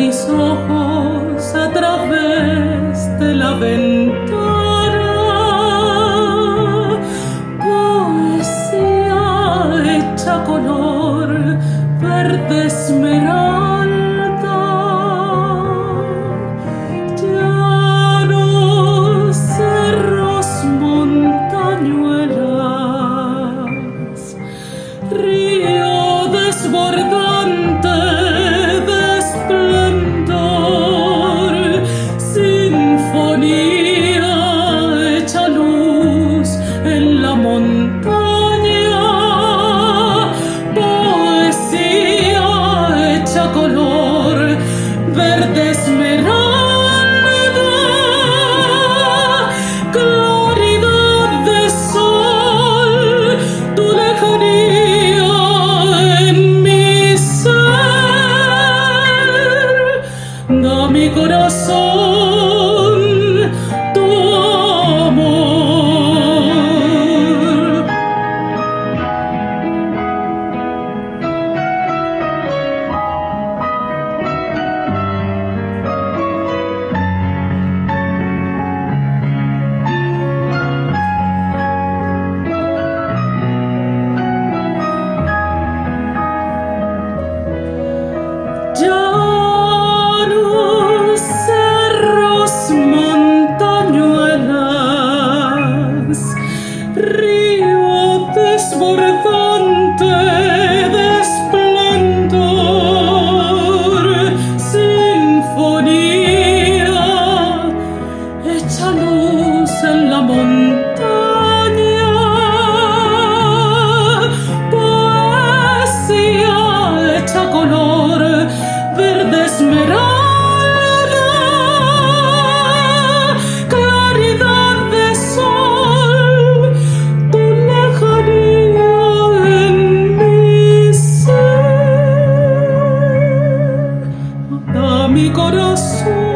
mis ojos a través de la ventana, poesía hecha color verde esmeralda, llanos, cerros, montañuelas, río desbordante de esplendor, sinfonía hecha luz en la montaña, poesía hecha color verde esmeralda, claridad de sol, tu lejanía en mi ser, da mi corazón tu amor. Llanos, cerros, montañuelas, río desbordante de esplendor, sinfonía hecha luz en la montaña, poesía hecha color verde esmeralda, claridad de sol, tu lejanía en mi ser, da mi corazón